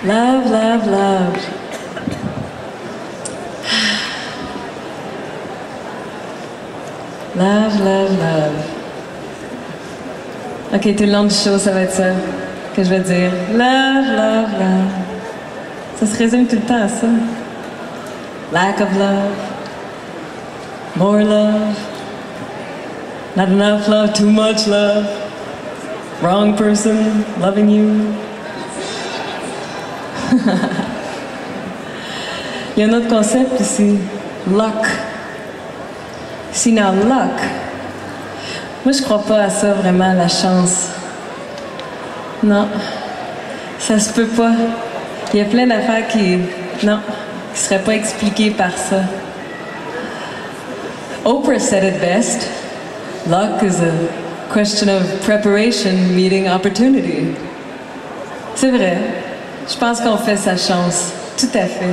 Love, love, love. Love, love, love. Ok, tout le long du show, ça va être ça que je vais dire. Love, love, love. Ça se résume tout le temps à ça. Lack of love. More love. Not enough love, too much love. Wrong person, loving you. Il y a un autre concept ici. Luck. See now, luck. Moi, je crois pas à ça vraiment, la chance. Non. Ça se peut pas. Il y a plein d'affaires qui... Non. Qui seraient pas expliquées par ça. Oprah said it best. Luck is a question of preparation meeting opportunity. C'est vrai. Je pense qu'on fait sa chance. Tout à fait.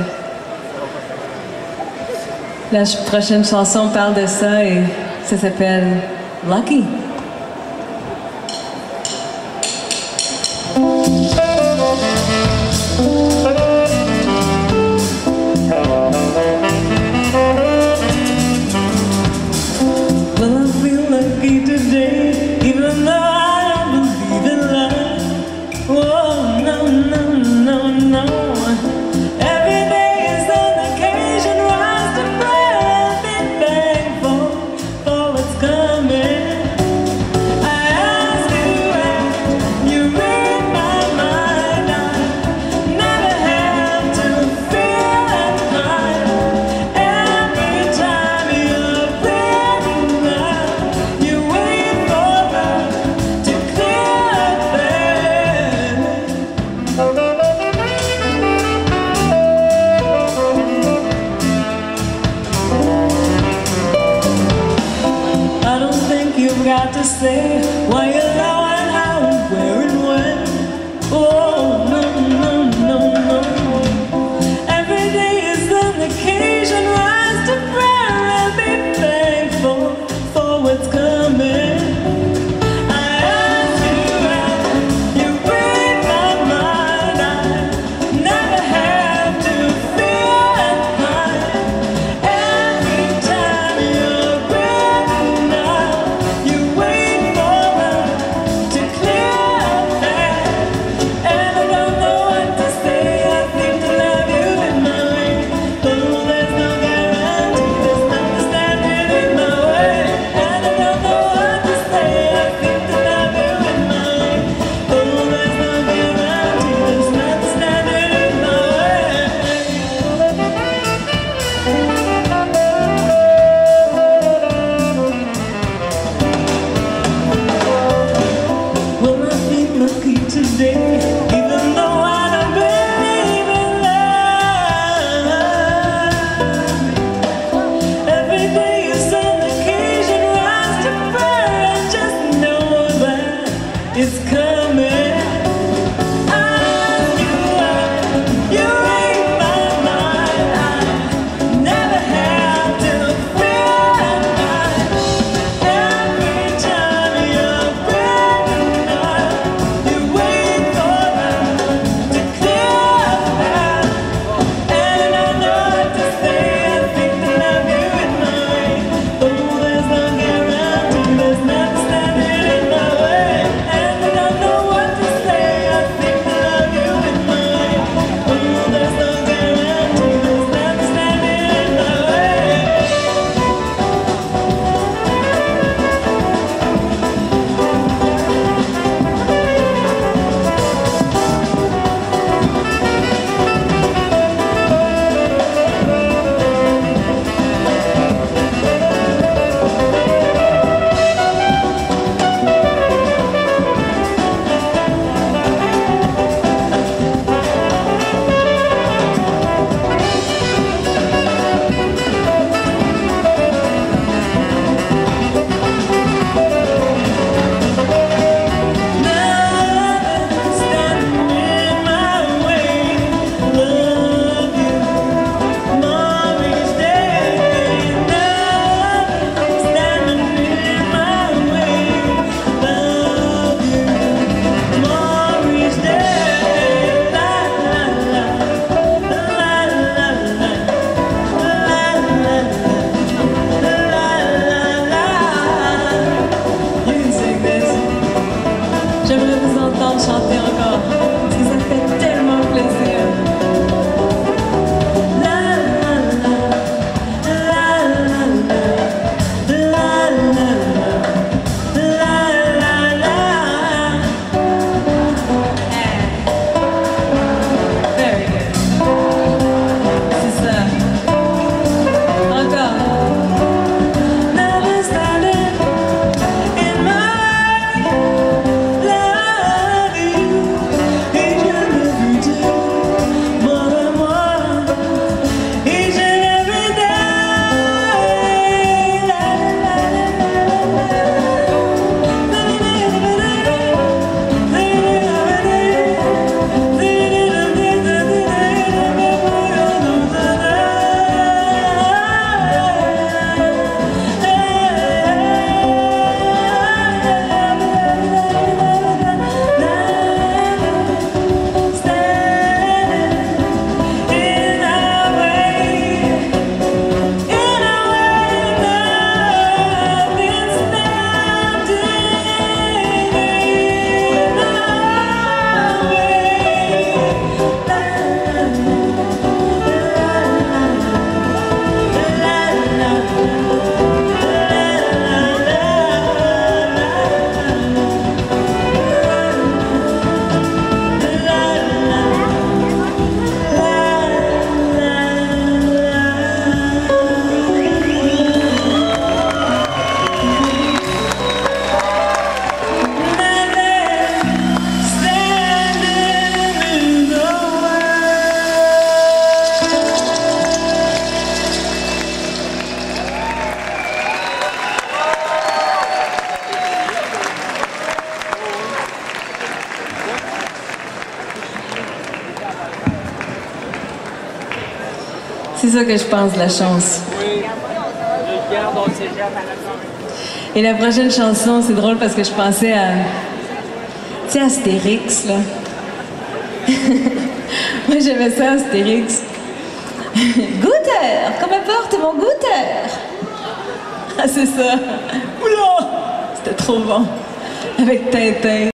La prochaine chanson parle de ça et ça s'appelle Lucky. Well, I feel lucky today, even though I don't believe in love. Oh, no, no, no, no. Every day is an occasion, rise to prayer and be thankful for what's coming. I ask you and you read my mind. I never have to fear and cry. Every time you're breathing out, you wait for love to clear things. I don't think you've got to say why you're low and how and where and when. Oh, no, no, no, no. Every day is an occasion, rise to prayer and be thankful for what's coming. I ask you and you read my mind. I never have to fear and cry. Every time you're breathing out, you wait for love to clear that. And I don't know what to say. I seem to love you in my way. Though there's no guarantee, there's nothing standing in my way. And I don't know what to say. I seem to love you in my way. Though there's no guarantee, there's nothing standing in my way. Well, I feel lucky today, even though I don't believe in love. Every day is an occasion, rise to prayer and just know that it's coming. You read my mind. I never have to fear and cry. Every time you're breathing out, you wait for love to clear that. And I don't know what to say. I think to love you in my way. Though there's no guarantee, there's nothing standing in my way. And I don't know chanter encore, parce que ça fait tellement plaisir. La la la, la la la, la la la. Very good. C'est ça. Encore. Never standing in my love you. Each and every day, more and more. Each and every day. La la C'est ça que je pense de la chance. Et la prochaine chanson, c'est drôle parce que je pensais à... Tu sais, Astérix, là. Moi, j'aimais ça, Astérix. Goûteur, qu'on m'apporte mon goûteur. Ah, c'est ça. Oula! C'était trop bon. Avec Tintin.